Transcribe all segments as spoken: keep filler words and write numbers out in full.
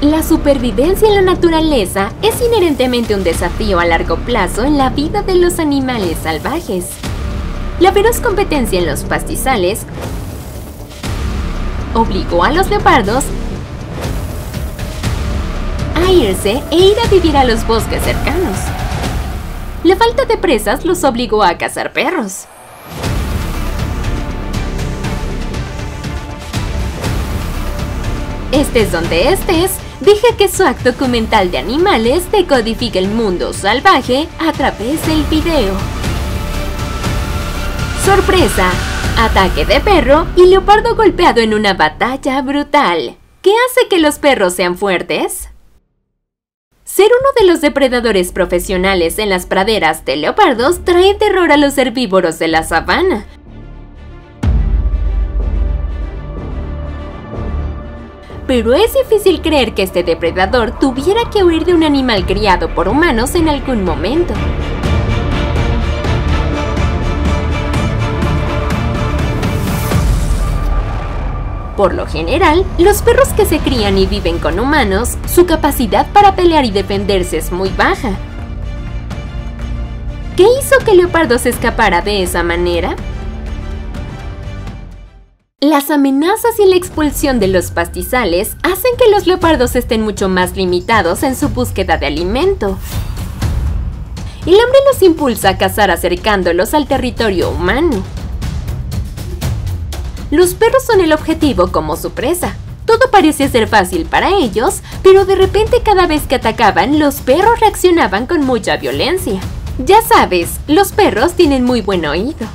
La supervivencia en la naturaleza es inherentemente un desafío a largo plazo en la vida de los animales salvajes. La feroz competencia en los pastizales obligó a los leopardos a irse e ir a vivir a los bosques cercanos. La falta de presas los obligó a cazar perros. Estés donde estés, deja que Swag documental de animales decodifique el mundo salvaje a través del video. ¡Sorpresa! Ataque de perro y leopardo golpeado en una batalla brutal. ¿Qué hace que los perros sean fuertes? Ser uno de los depredadores profesionales en las praderas de leopardos trae terror a los herbívoros de la sabana. Pero es difícil creer que este depredador tuviera que huir de un animal criado por humanos en algún momento. Por lo general, los perros que se crían y viven con humanos, su capacidad para pelear y defenderse es muy baja. ¿Qué hizo que el leopardo se escapara de esa manera? Las amenazas y la expulsión de los pastizales hacen que los leopardos estén mucho más limitados en su búsqueda de alimento. El hambre los impulsa a cazar acercándolos al territorio humano. Los perros son el objetivo como su presa. Todo parece ser fácil para ellos, pero de repente cada vez que atacaban, los perros reaccionaban con mucha violencia. Ya sabes, los perros tienen muy buen oído.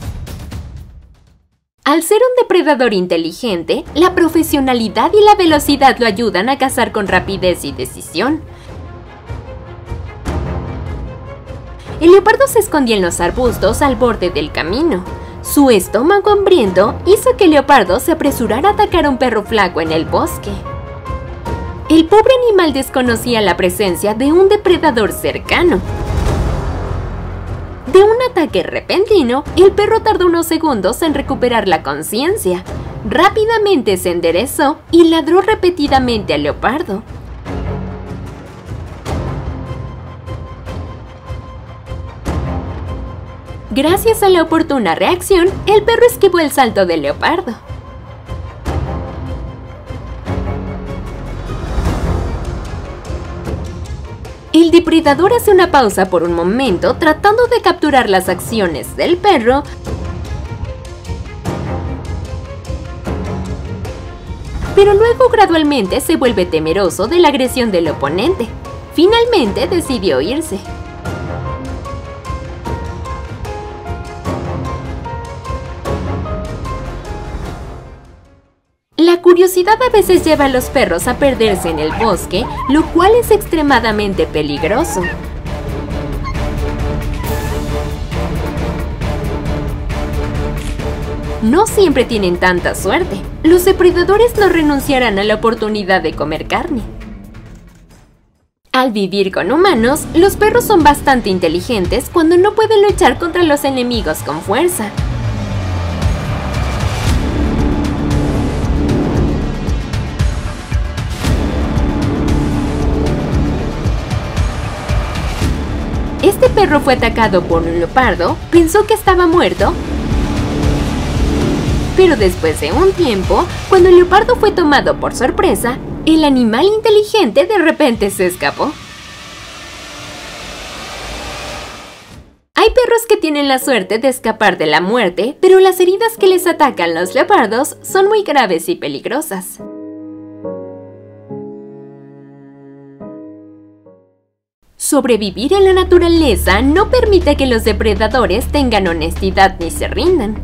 Al ser un depredador inteligente, la profesionalidad y la velocidad lo ayudan a cazar con rapidez y decisión. El leopardo se escondía en los arbustos al borde del camino. Su estómago hambriento hizo que el leopardo se apresurara a atacar a un perro flaco en el bosque. El pobre animal desconocía la presencia de un depredador cercano. De un ataque repentino, el perro tardó unos segundos en recuperar la conciencia. Rápidamente se enderezó y ladró repetidamente al leopardo. Gracias a la oportuna reacción, el perro esquivó el salto del leopardo. El depredador hace una pausa por un momento tratando de capturar las acciones del perro, pero luego gradualmente se vuelve temeroso de la agresión del oponente. Finalmente decidió irse. La curiosidad a veces lleva a los perros a perderse en el bosque, lo cual es extremadamente peligroso. No siempre tienen tanta suerte. Los depredadores no renunciarán a la oportunidad de comer carne. Al vivir con humanos, los perros son bastante inteligentes cuando no pueden luchar contra los enemigos con fuerza. Este perro fue atacado por un leopardo, pensó que estaba muerto, pero después de un tiempo, cuando el leopardo fue tomado por sorpresa, el animal inteligente de repente se escapó. Hay perros que tienen la suerte de escapar de la muerte, pero las heridas que les atacan los leopardos son muy graves y peligrosas. Sobrevivir en la naturaleza no permite que los depredadores tengan honestidad ni se rindan.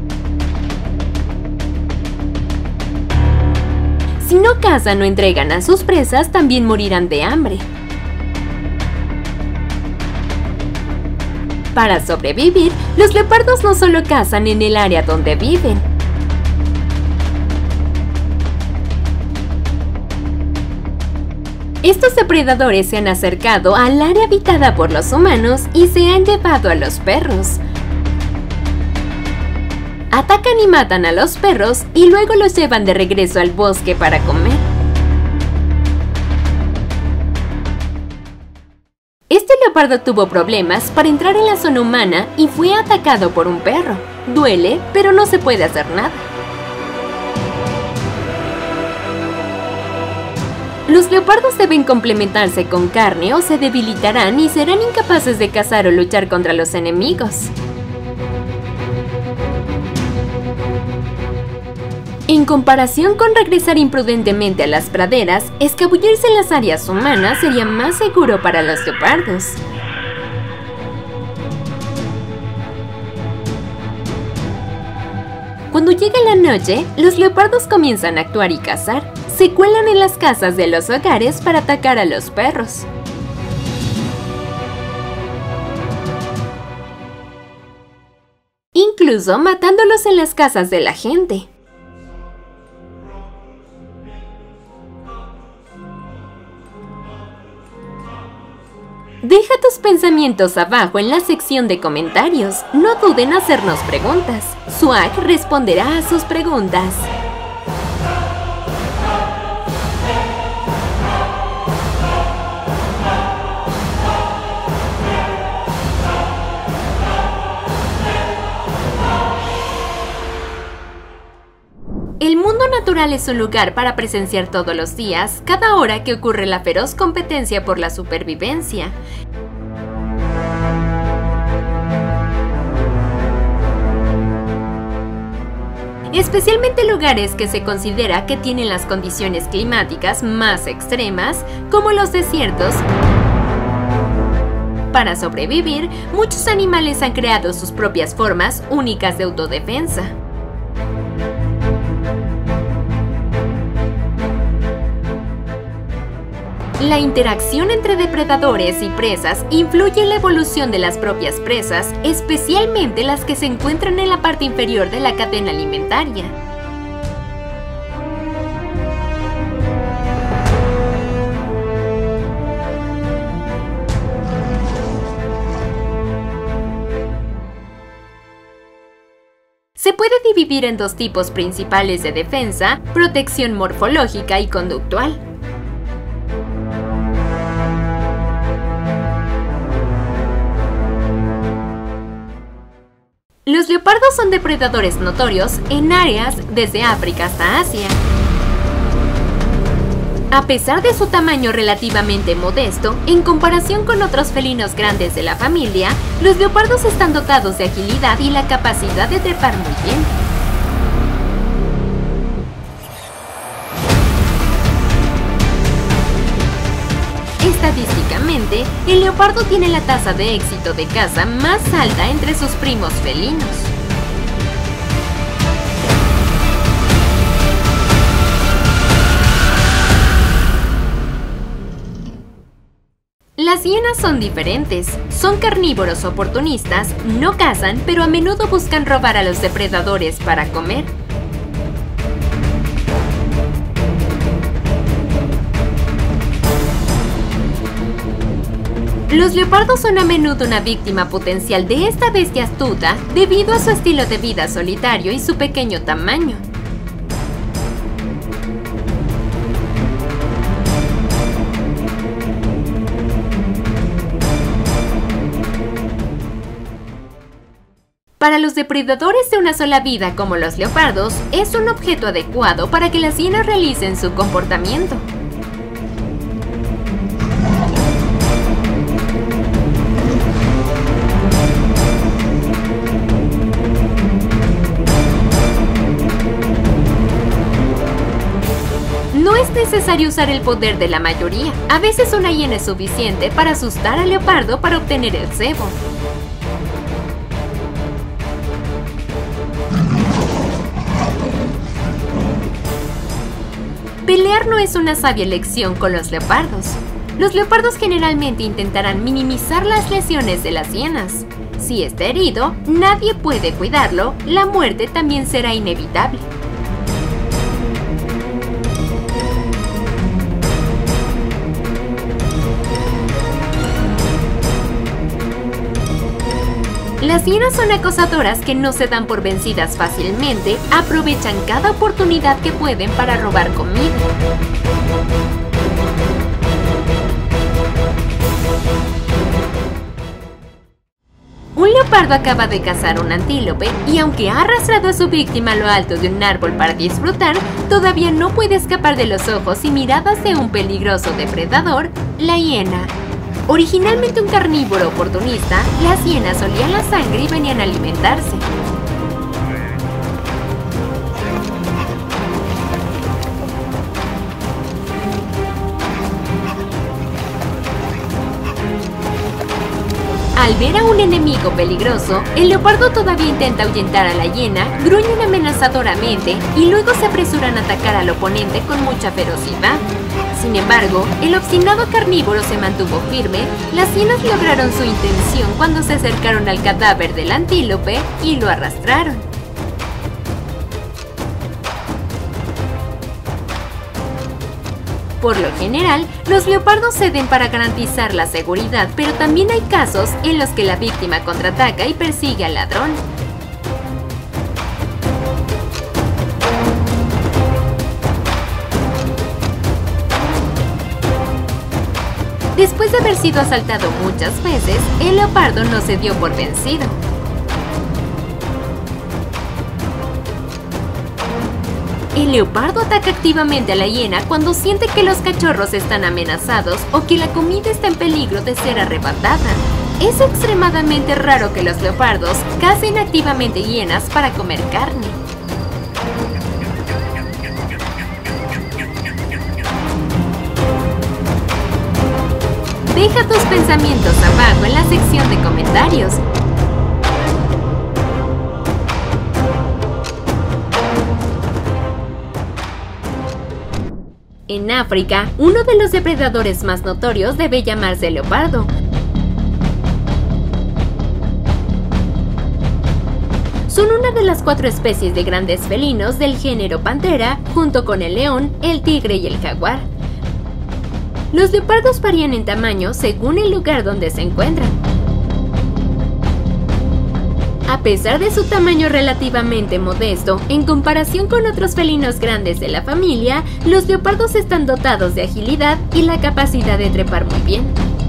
Si no cazan o entregan a sus presas, también morirán de hambre. Para sobrevivir, los leopardos no solo cazan en el área donde viven. Estos depredadores se han acercado al área habitada por los humanos y se han llevado a los perros. Atacan y matan a los perros y luego los llevan de regreso al bosque para comer. Este leopardo tuvo problemas para entrar en la zona humana y fue atacado por un perro. Duele, pero no se puede hacer nada. Los leopardos deben complementarse con carne o se debilitarán y serán incapaces de cazar o luchar contra los enemigos. En comparación con regresar imprudentemente a las praderas, escabullirse en las áreas humanas sería más seguro para los leopardos. Cuando llega la noche, los leopardos comienzan a actuar y cazar. Se cuelan en las casas de los hogares para atacar a los perros. Incluso matándolos en las casas de la gente. Deja tus pensamientos abajo en la sección de comentarios. No duden en hacernos preguntas. Swag responderá a sus preguntas. El mundo natural es un lugar para presenciar todos los días, cada hora que ocurre la feroz competencia por la supervivencia. Especialmente lugares que se considera que tienen las condiciones climáticas más extremas, como los desiertos. Para sobrevivir, muchos animales han creado sus propias formas únicas de autodefensa. La interacción entre depredadores y presas influye en la evolución de las propias presas, especialmente las que se encuentran en la parte inferior de la cadena alimentaria. Se puede dividir en dos tipos principales de defensa: protección morfológica y conductual. Los leopardos son depredadores notorios en áreas desde África hasta Asia. A pesar de su tamaño relativamente modesto, en comparación con otros felinos grandes de la familia, los leopardos están dotados de agilidad y la capacidad de trepar muy bien. Estadísticamente, el leopardo tiene la tasa de éxito de caza más alta entre sus primos felinos. Las hienas son diferentes. Son carnívoros oportunistas, no cazan, pero a menudo buscan robar a los depredadores para comer. Los leopardos son a menudo una víctima potencial de esta bestia astuta debido a su estilo de vida solitario y su pequeño tamaño. Para los depredadores de una sola vida como los leopardos, es un objeto adecuado para que las hienas realicen su comportamiento. No es necesario usar el poder de la mayoría. A veces una hiena es suficiente para asustar al leopardo para obtener el cebo. Pelear no es una sabia elección con los leopardos. Los leopardos generalmente intentarán minimizar las lesiones de las hienas. Si está herido, nadie puede cuidarlo, la muerte también será inevitable. Las hienas son acosadoras que no se dan por vencidas fácilmente, aprovechan cada oportunidad que pueden para robar comida. Un leopardo acaba de cazar un antílope y aunque ha arrastrado a su víctima a lo alto de un árbol para disfrutar, todavía no puede escapar de los ojos y miradas de un peligroso depredador, la hiena. Originalmente un carnívoro oportunista, las hienas olían la sangre y venían a alimentarse. Al ver a un enemigo peligroso, el leopardo todavía intenta ahuyentar a la hiena, gruñen amenazadoramente y luego se apresuran a atacar al oponente con mucha ferocidad. Sin embargo, el obstinado carnívoro se mantuvo firme, las hienas lograron su intención cuando se acercaron al cadáver del antílope y lo arrastraron. Por lo general, los leopardos ceden para garantizar la seguridad, pero también hay casos en los que la víctima contraataca y persigue al ladrón. Después de haber sido asaltado muchas veces, el leopardo no se dio por vencido. El leopardo ataca activamente a la hiena cuando siente que los cachorros están amenazados o que la comida está en peligro de ser arrebatada. Es extremadamente raro que los leopardos cacen activamente hienas para comer carne. Deja tus pensamientos abajo en la sección de comentarios. En África, uno de los depredadores más notorios debe llamarse leopardo. Son una de las cuatro especies de grandes felinos del género Panthera, junto con el león, el tigre y el jaguar. Los leopardos varían en tamaño según el lugar donde se encuentran. A pesar de su tamaño relativamente modesto, en comparación con otros felinos grandes de la familia, los leopardos están dotados de agilidad y la capacidad de trepar muy bien.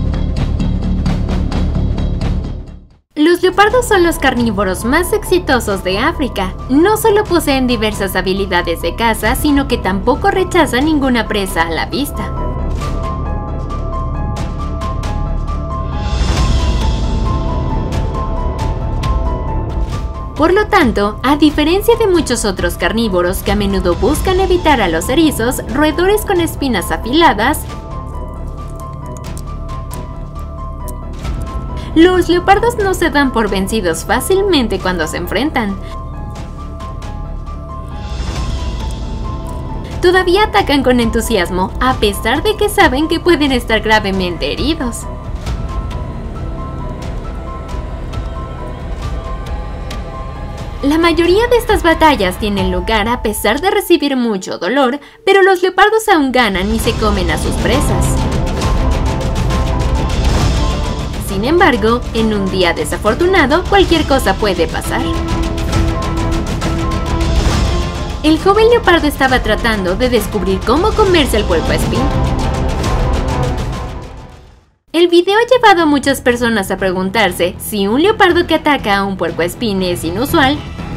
Los leopardos son los carnívoros más exitosos de África. No solo poseen diversas habilidades de caza, sino que tampoco rechazan ninguna presa a la vista. Por lo tanto, a diferencia de muchos otros carnívoros que a menudo buscan evitar a los erizos, roedores con espinas afiladas, los leopardos no se dan por vencidos fácilmente cuando se enfrentan. Todavía atacan con entusiasmo, a pesar de que saben que pueden estar gravemente heridos. La mayoría de estas batallas tienen lugar a pesar de recibir mucho dolor, pero los leopardos aún ganan y se comen a sus presas. Sin embargo, en un día desafortunado, cualquier cosa puede pasar. El joven leopardo estaba tratando de descubrir cómo comerse al puercoespín. El video ha llevado a muchas personas a preguntarse si un leopardo que ataca a un puercoespín es inusual,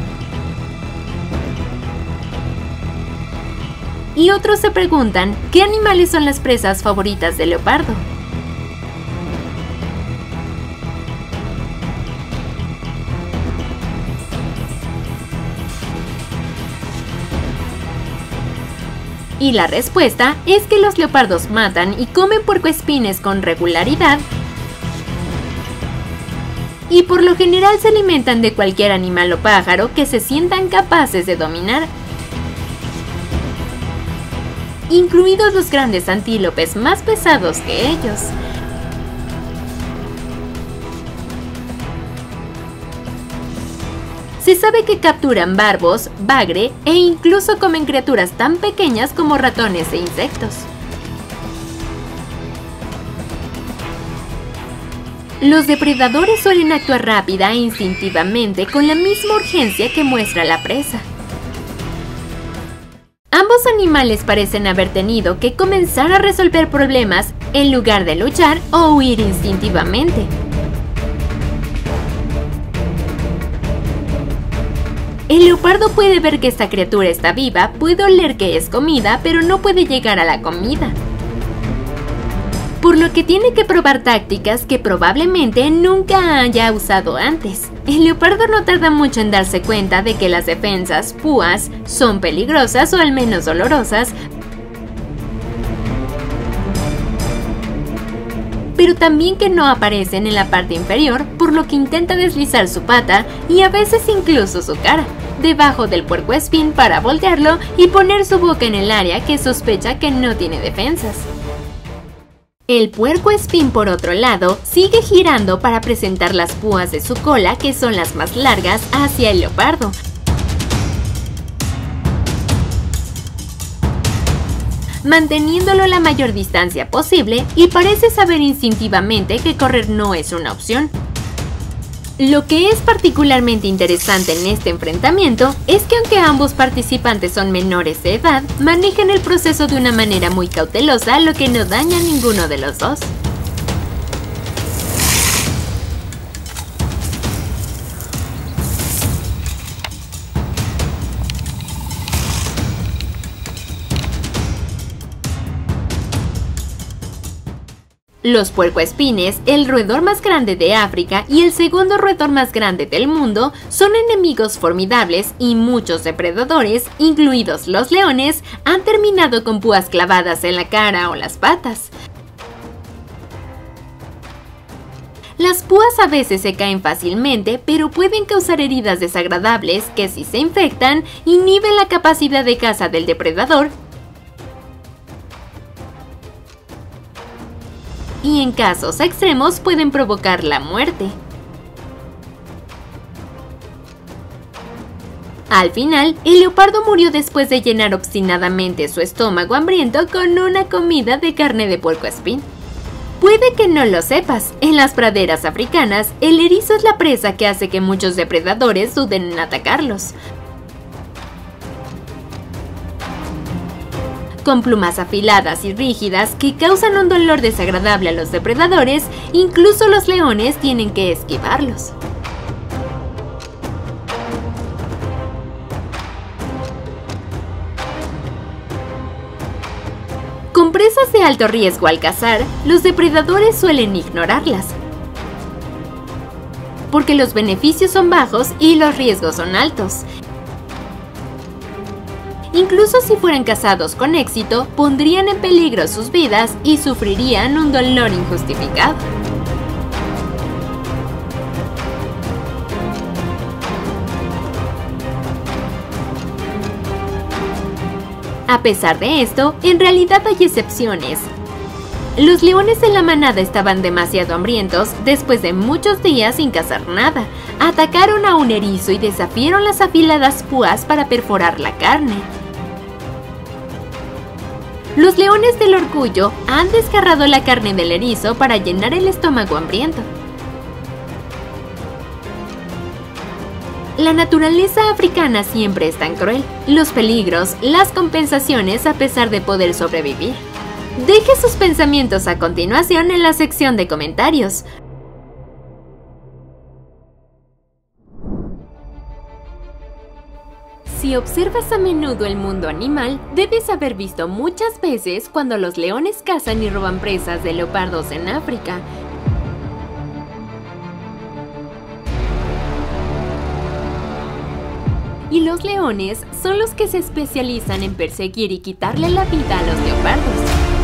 y otros se preguntan qué animales son las presas favoritas del leopardo. Y la respuesta es que los leopardos matan y comen puercoespines con regularidad y por lo general se alimentan de cualquier animal o pájaro que se sientan capaces de dominar, incluidos los grandes antílopes más pesados que ellos. Se sabe que capturan barbos, bagre e incluso comen criaturas tan pequeñas como ratones e insectos. Los depredadores suelen actuar rápida e instintivamente con la misma urgencia que muestra la presa. Ambos animales parecen haber tenido que comenzar a resolver problemas en lugar de luchar o huir instintivamente. El leopardo puede ver que esta criatura está viva, puede oler que es comida, pero no puede llegar a la comida. Por lo que tiene que probar tácticas que probablemente nunca haya usado antes. El leopardo no tarda mucho en darse cuenta de que las defensas, púas, son peligrosas o al menos dolorosas, pero también que no aparecen en la parte inferior, por lo que intenta deslizar su pata y a veces incluso su cara debajo del puercoespín para voltearlo y poner su boca en el área que sospecha que no tiene defensas. El puercoespín, por otro lado, sigue girando para presentar las púas de su cola, que son las más largas, hacia el leopardo, manteniéndolo la mayor distancia posible, y parece saber instintivamente que correr no es una opción. Lo que es particularmente interesante en este enfrentamiento es que aunque ambos participantes son menores de edad, manejan el proceso de una manera muy cautelosa, lo que no daña a ninguno de los dos. Los puercoespines, el roedor más grande de África y el segundo roedor más grande del mundo, son enemigos formidables y muchos depredadores, incluidos los leones, han terminado con púas clavadas en la cara o las patas. Las púas a veces se caen fácilmente, pero pueden causar heridas desagradables que, si se infectan, inhiben la capacidad de caza del depredador y en casos extremos pueden provocar la muerte. Al final, el leopardo murió después de llenar obstinadamente su estómago hambriento con una comida de carne de puercoespín. Puede que no lo sepas, en las praderas africanas, el erizo es la presa que hace que muchos depredadores duden en atacarlos. Con plumas afiladas y rígidas que causan un dolor desagradable a los depredadores, incluso los leones tienen que esquivarlos. Con presas de alto riesgo al cazar, los depredadores suelen ignorarlas, porque los beneficios son bajos y los riesgos son altos. Incluso si fueran cazados con éxito, pondrían en peligro sus vidas y sufrirían un dolor injustificado. A pesar de esto, en realidad hay excepciones. Los leones de la manada estaban demasiado hambrientos después de muchos días sin cazar nada. Atacaron a un erizo y desafiaron las afiladas púas para perforar la carne. Los leones del orgullo han desgarrado la carne del erizo para llenar el estómago hambriento. La naturaleza africana siempre es tan cruel. Los peligros, las compensaciones a pesar de poder sobrevivir. Deje sus pensamientos a continuación en la sección de comentarios. Si observas a menudo el mundo animal, debes haber visto muchas veces cuando los leones cazan y roban presas de leopardos en África. Y los leones son los que se especializan en perseguir y quitarle la vida a los leopardos.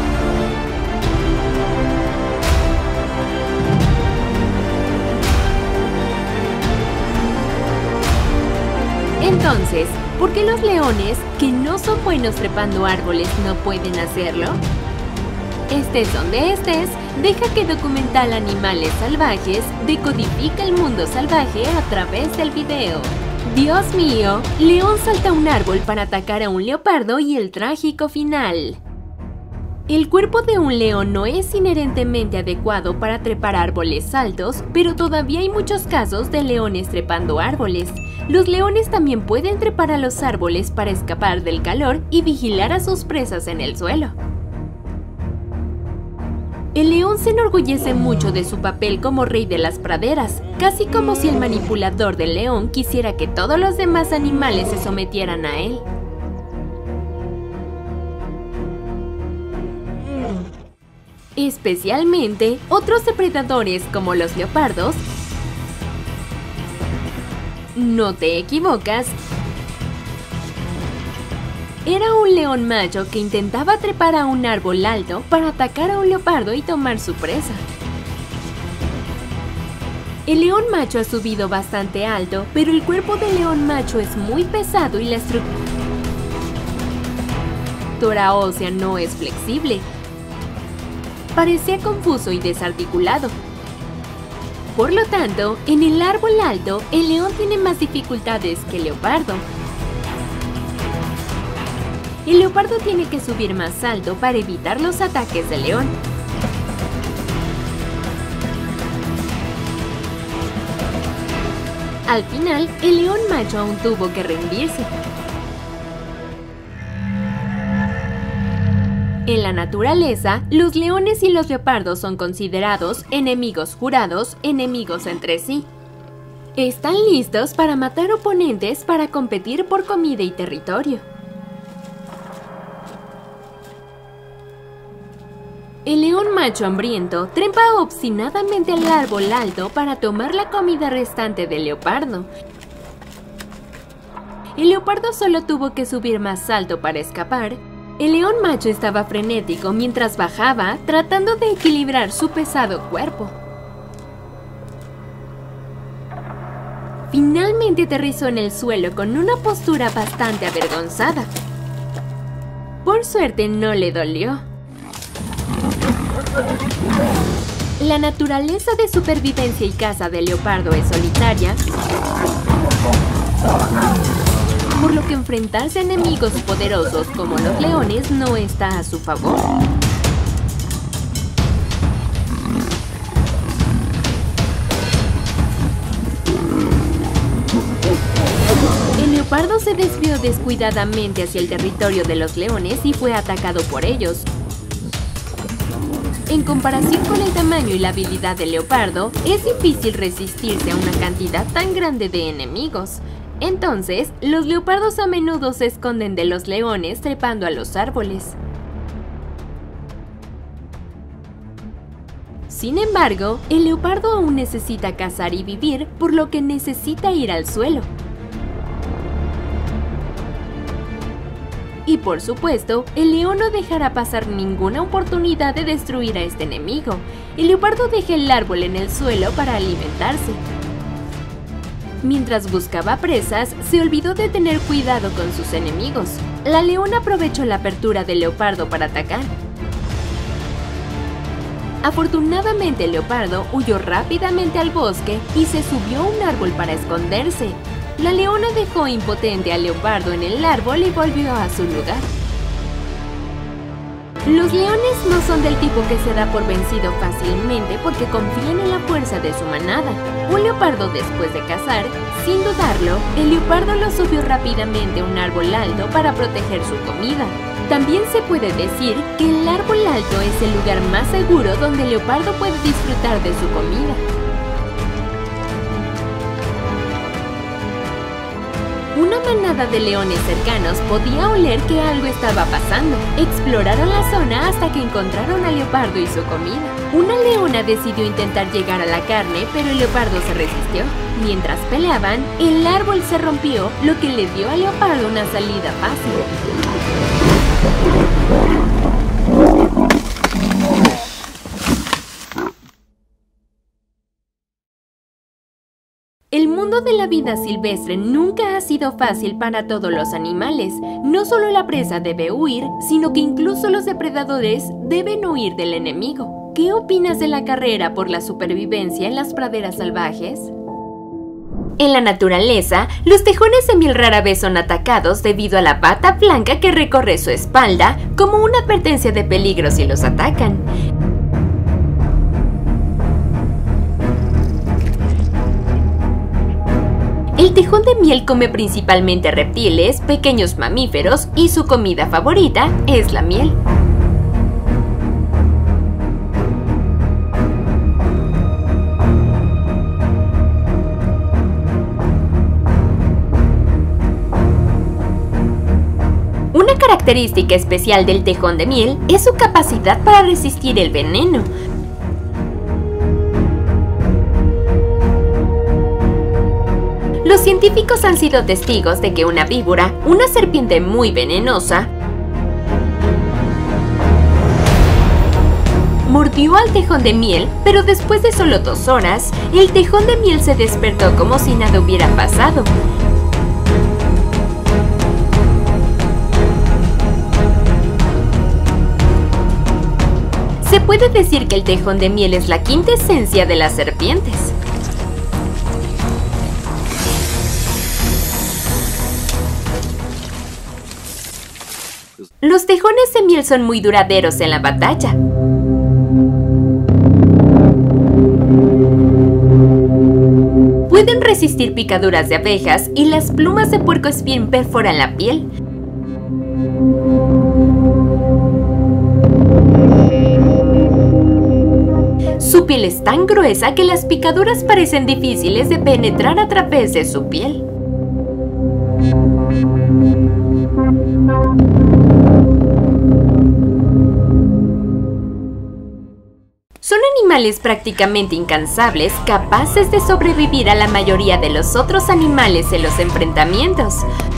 Entonces, ¿por qué los leones, que no son buenos trepando árboles, no pueden hacerlo? Estés donde estés, deja que Documental Animales Salvajes decodifique el mundo salvaje a través del video. Dios mío, león salta a un árbol para atacar a un leopardo y el trágico final. El cuerpo de un león no es inherentemente adecuado para trepar árboles altos, pero todavía hay muchos casos de leones trepando árboles. Los leones también pueden trepar a los árboles para escapar del calor y vigilar a sus presas en el suelo. El león se enorgullece mucho de su papel como rey de las praderas, casi como si el manipulador del león quisiera que todos los demás animales se sometieran a él. Especialmente otros depredadores como los leopardos. No te equivocas. Era un león macho que intentaba trepar a un árbol alto para atacar a un leopardo y tomar su presa. El león macho ha subido bastante alto, pero el cuerpo del león macho es muy pesado y la estructura ósea no es flexible. Parecía confuso y desarticulado. Por lo tanto, en el árbol alto, el león tiene más dificultades que el leopardo. El leopardo tiene que subir más alto para evitar los ataques del león. Al final, el león macho aún tuvo que rendirse. En la naturaleza, los leones y los leopardos son considerados enemigos jurados, enemigos entre sí. Están listos para matar oponentes para competir por comida y territorio. El león macho hambriento trepa obstinadamente al árbol alto para tomar la comida restante del leopardo. El leopardo solo tuvo que subir más alto para escapar. El león macho estaba frenético mientras bajaba, tratando de equilibrar su pesado cuerpo. Finalmente aterrizó en el suelo con una postura bastante avergonzada. Por suerte no le dolió. La naturaleza de supervivencia y caza del leopardo es solitaria, por lo que enfrentarse a enemigos poderosos como los leones no está a su favor. El leopardo se desvió descuidadamente hacia el territorio de los leones y fue atacado por ellos. En comparación con el tamaño y la habilidad del leopardo, es difícil resistirse a una cantidad tan grande de enemigos. Entonces, los leopardos a menudo se esconden de los leones trepando a los árboles. Sin embargo, el leopardo aún necesita cazar y vivir, por lo que necesita ir al suelo. Y por supuesto, el león no dejará pasar ninguna oportunidad de destruir a este enemigo. El leopardo deja el árbol en el suelo para alimentarse. Mientras buscaba presas, se olvidó de tener cuidado con sus enemigos. La leona aprovechó la apertura del leopardo para atacar. Afortunadamente, el leopardo huyó rápidamente al bosque y se subió a un árbol para esconderse. La leona dejó impotente al leopardo en el árbol y volvió a su lugar. Los leones no son del tipo que se da por vencido fácilmente porque confían en la fuerza de su manada. Un leopardo después de cazar, sin dudarlo, el leopardo lo subió rápidamente a un árbol alto para proteger su comida. También se puede decir que el árbol alto es el lugar más seguro donde el leopardo puede disfrutar de su comida. Una manada de leones cercanos podía oler que algo estaba pasando. Exploraron la zona hasta que encontraron al leopardo y su comida. Una leona decidió intentar llegar a la carne, pero el leopardo se resistió. Mientras peleaban, el árbol se rompió, lo que le dio al leopardo una salida fácil. El mundo de la vida silvestre nunca ha sido fácil para todos los animales. No solo la presa debe huir, sino que incluso los depredadores deben huir del enemigo. ¿Qué opinas de la carrera por la supervivencia en las praderas salvajes? En la naturaleza, los tejones de miel rara vez son atacados debido a la bata blanca que recorre su espalda como una advertencia de peligro si los atacan. El tejón de miel come principalmente reptiles, pequeños mamíferos y su comida favorita es la miel. Una característica especial del tejón de miel es su capacidad para resistir el veneno. Los científicos han sido testigos de que una víbora, una serpiente muy venenosa, mordió al tejón de miel, pero después de solo dos horas, el tejón de miel se despertó como si nada hubiera pasado. Se puede decir que el tejón de miel es la quinta esencia de las serpientes. Los tejones de miel son muy duraderos en la batalla. Pueden resistir picaduras de abejas y las plumas de puercoespín perforan la piel. Su piel es tan gruesa que las picaduras parecen difíciles de penetrar a través de su piel. Son animales prácticamente incansables, capaces de sobrevivir a la mayoría de los otros animales en los enfrentamientos.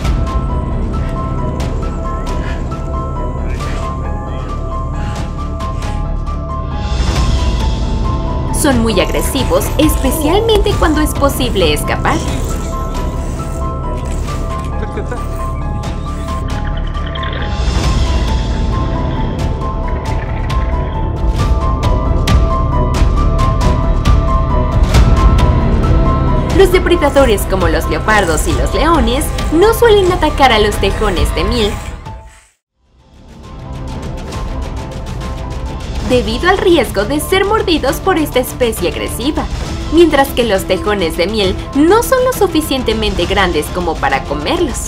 Son muy agresivos, especialmente cuando es posible escapar. Los depredadores como los leopardos y los leones no suelen atacar a los tejones de miel debido al riesgo de ser mordidos por esta especie agresiva, mientras que los tejones de miel no son lo suficientemente grandes como para comerlos.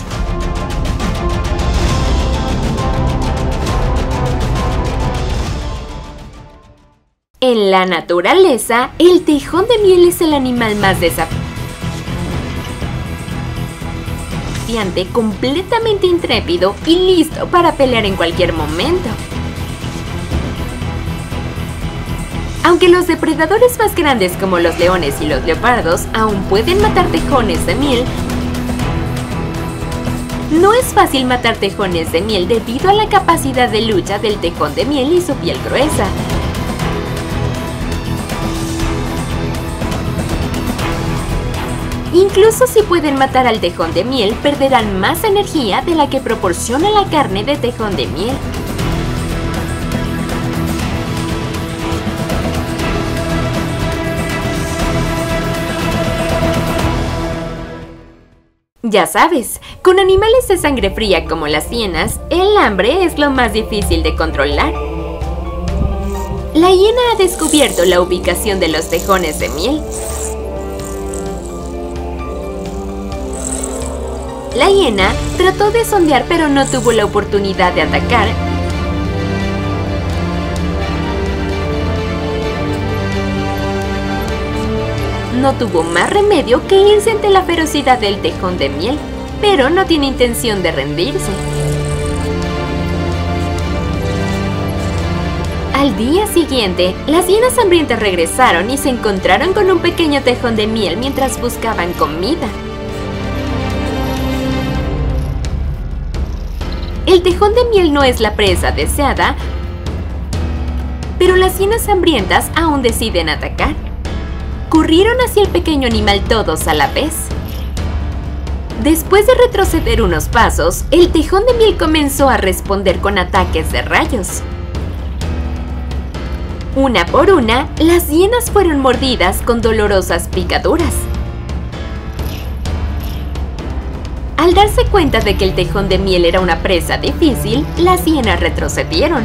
En la naturaleza, el tejón de miel es el animal más desafiante, completamente intrépido y listo para pelear en cualquier momento. Aunque los depredadores más grandes como los leones y los leopardos aún pueden matar tejones de miel, no es fácil matar tejones de miel debido a la capacidad de lucha del tejón de miel y su piel gruesa. Incluso si pueden matar al tejón de miel, perderán más energía de la que proporciona la carne de tejón de miel. Ya sabes, con animales de sangre fría como las hienas, el hambre es lo más difícil de controlar. La hiena ha descubierto la ubicación de los tejones de miel. La hiena trató de sondear, pero no tuvo la oportunidad de atacar. No tuvo más remedio que irse ante la ferocidad del tejón de miel, pero no tiene intención de rendirse. Al día siguiente, las hienas hambrientas regresaron y se encontraron con un pequeño tejón de miel mientras buscaban comida. El tejón de miel no es la presa deseada, pero las hienas hambrientas aún deciden atacar. Corrieron hacia el pequeño animal todos a la vez. Después de retroceder unos pasos, el tejón de miel comenzó a responder con ataques de rayos. Una por una, las hienas fueron mordidas con dolorosas picaduras. Al darse cuenta de que el tejón de miel era una presa difícil, las hienas retrocedieron.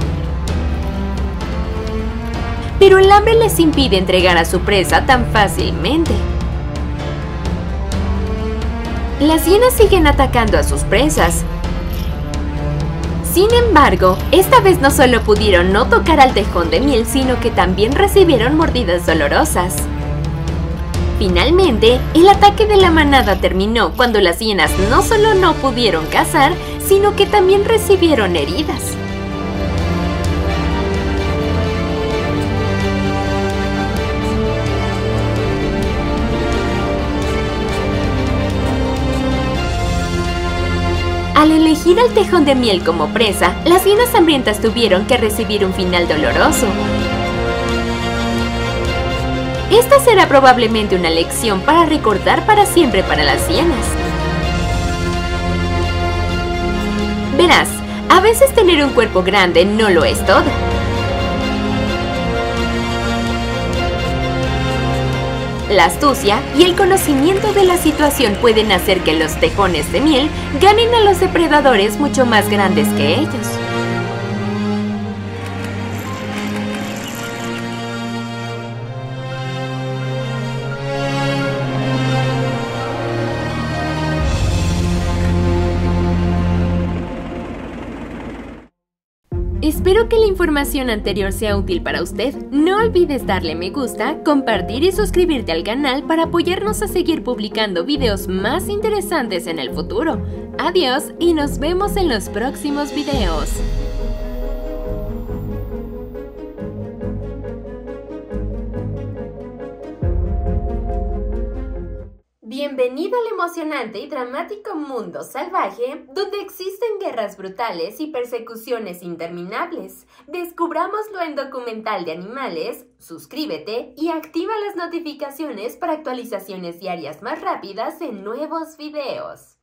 Pero el hambre les impide entregar a su presa tan fácilmente. Las hienas siguen atacando a sus presas. Sin embargo, esta vez no solo pudieron no tocar al tejón de miel, sino que también recibieron mordidas dolorosas. Finalmente, el ataque de la manada terminó cuando las hienas no solo no pudieron cazar, sino que también recibieron heridas. Al elegir al tejón de miel como presa, las hienas hambrientas tuvieron que recibir un final doloroso. Esta será probablemente una lección para recordar para siempre para las hienas. Verás, a veces tener un cuerpo grande no lo es todo. La astucia y el conocimiento de la situación pueden hacer que los tejones de miel ganen a los depredadores mucho más grandes que ellos. Espero que la información anterior sea útil para usted. No olvides darle me gusta, compartir y suscribirte al canal para apoyarnos a seguir publicando videos más interesantes en el futuro. Adiós y nos vemos en los próximos videos. Bienvenido al emocionante y dramático mundo salvaje, donde existen guerras brutales y persecuciones interminables. Descubrámoslo en Documental de Animales. Suscríbete y activa las notificaciones para actualizaciones diarias más rápidas en nuevos videos.